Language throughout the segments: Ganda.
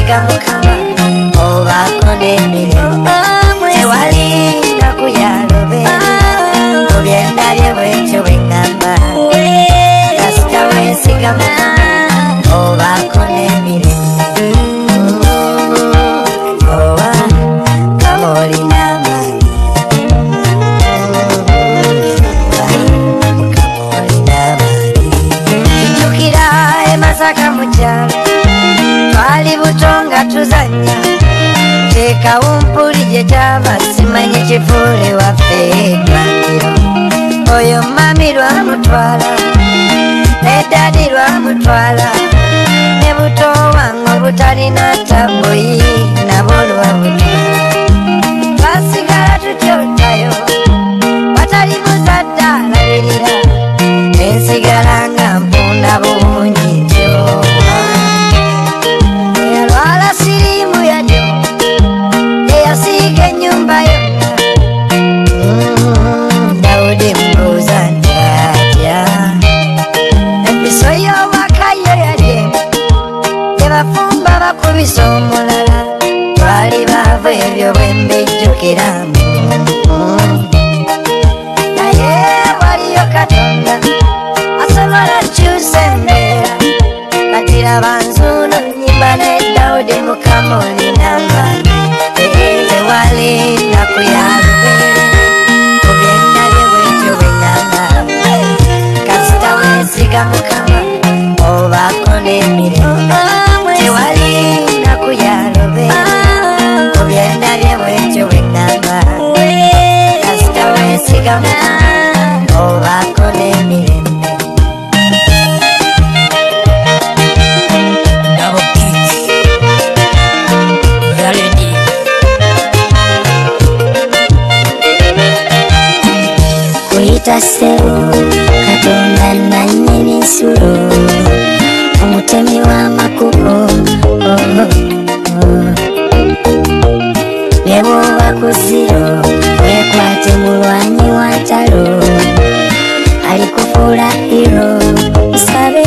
wesiga Mukama obaako n'emirembe tewalinda kuyalobe mu byendabye bwekyo bwe ŋŋamba kasita wesiga Mukama obaako n'emirembe oba kama olina amaanyi njukira e Masaka mu kyalo twali buto nga tuzannya ekawumpuli gye kyava simanye kifuule waffe eddwaliro oyo mami lwamutwala ne dadi lwamutwala ne buto wange obutalina taboyi nabo lwabutwala twasigala tutyotayo watali muzadde alabirira ensigala nga mpunda bungi ntyo eyalwala siriimu yadyo eyasiiga ennyumba yonna Dawudi mbuuza nti atya empiso y'obwakayo yalye tebafumba bakubisa omulala twali baava ebyo bwe mbijjukiramu naye waliyo Katonda asobola kyusa embeera kati laba nzuuno nnyimba ne Dawudi Mukama olina amaanyi tewalinda kuyalubere ku byendabye bwekyo bwe ŋŋamba kasita wesiga Mukama obaako n'emirembe tewalinda kuyalubere ku byendabye bwekyo bwe ŋŋamba kasita wesiga Mukama obaako n'emirembe kuyita ssebo Katonda nannyini nsulo omutemi w'amakubo ne bw'oba ku zziro weekwate mulwanyi wa ntalo alikufuula hiro musabe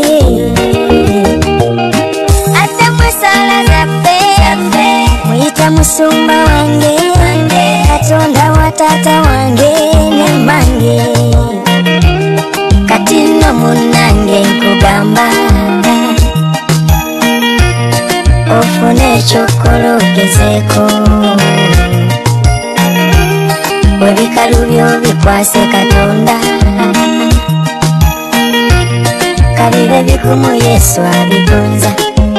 ate mwesala zaffe muyita musumba wange Katonda wa taata wange ne mmange kati nno munnange nkugamba ofune ekyokola ogezeeko ebikalu byo bikwase Katonda kabibe bikumu Yesu abigonza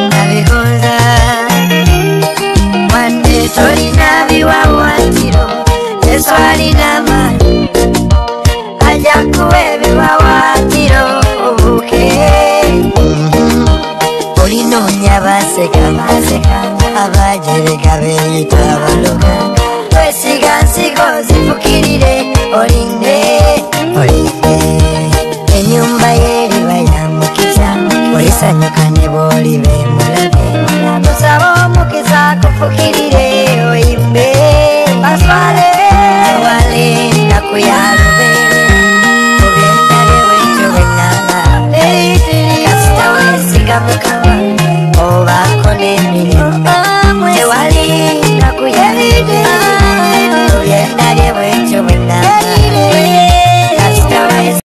wadde tolina biwawaatiro Yesu alina amaanyi ajja kuwa ebiwawaatiro obuuke olinoonya basekanga abajereka beeyita abaloga wesiga nsigo zifukirire olinde ennyumba y'eriba ya mukiza olisanyuka ne bw'oliba emulabe tusaba omukiza akufukirire oyimbe baswale walinda kuyalubere ku byendabye bwekyo bwe ŋŋamba kasita wesiga Mukama